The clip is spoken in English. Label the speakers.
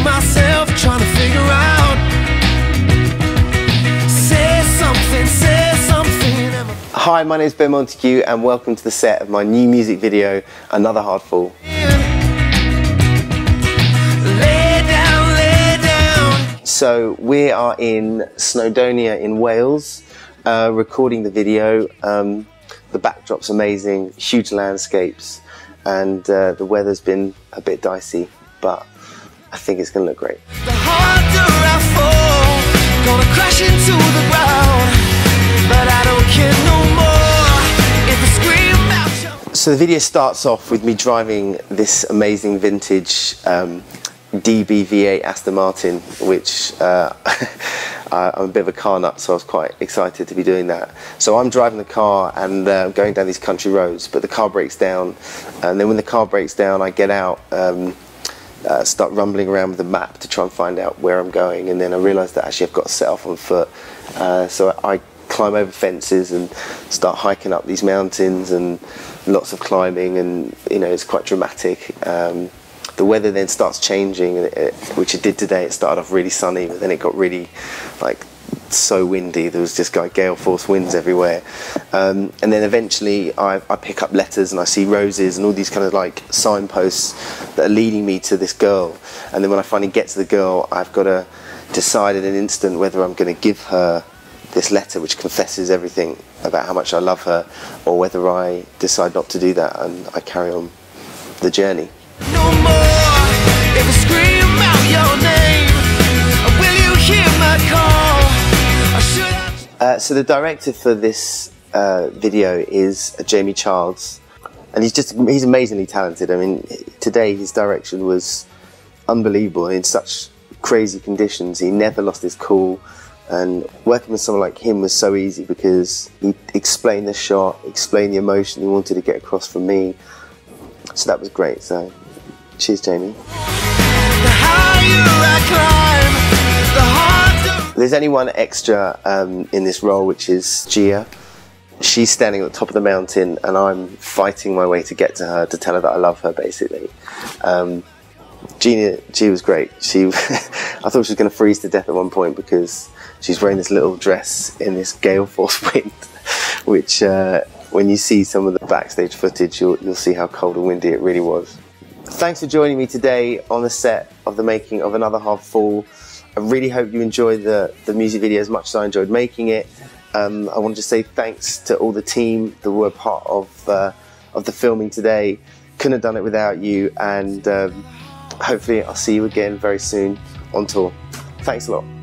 Speaker 1: myself, trying to figure out. Say something, say something.
Speaker 2: Hi, my name is Ben Montague and welcome to the set of my new music video, Another Hard Fall.
Speaker 1: Lay down, lay down.
Speaker 2: So we are in Snowdonia in Wales, recording the video. The backdrop's amazing, huge landscapes, and the weather's been a bit dicey, but I think it's going to look great.
Speaker 1: The harder I fall, gonna crash into the ground, but I don't care no more if I scream out.
Speaker 2: So the video starts off with me driving this amazing vintage DB-V8 Aston Martin, which I'm a bit of a car nut, so I was quite excited to be doing that. So I'm driving the car and going down these country roads, but the car breaks down, and then when the car breaks down I get out, start rumbling around with the map to try and find out where I'm going, and then I realise that actually I've got to set off on foot. So I climb over fences and start hiking up these mountains, and lots of climbing, and you know, it's quite dramatic. The weather then starts changing, which it did today. It started off really sunny, but then it got really so windy. There was just gale force winds everywhere, and then eventually I pick up letters and I see roses and all these kind of like signposts that are leading me to this girl. And then when I finally get to the girl, I've got to decide in an instant whether I'm going to give her this letter which confesses everything about how much I love her, or whether I decide not to do that and I carry on the journey.
Speaker 1: No more if I scream out your name. Will you hear my call? Or should I...
Speaker 2: So the director for this video is Jamie Childs, and he's amazingly talented. I mean, today his direction was unbelievable in such crazy conditions. He never lost his cool, and working with someone like him was so easy because he explained the shot, explained the emotion he wanted to get across from me. So that was great. So cheers, Jamie.
Speaker 1: The higher I climb, the harder.
Speaker 2: There's only one extra in this role, which is Gia. She's standing at the top of the mountain and I'm fighting my way to get to her, to tell her that I love her, basically. Gia was great. I thought she was going to freeze to death at one point because she's wearing this little dress in this gale force wind, which when you see some of the backstage footage, you'll see how cold and windy it really was. Thanks for joining me today on the set of the making of Another Hard Fall. I really hope you enjoyed the music video as much as I enjoyed making it. I wanted to say thanks to all the team that were part of the filming today. Couldn't have done it without you, and hopefully I'll see you again very soon on tour. Thanks a lot.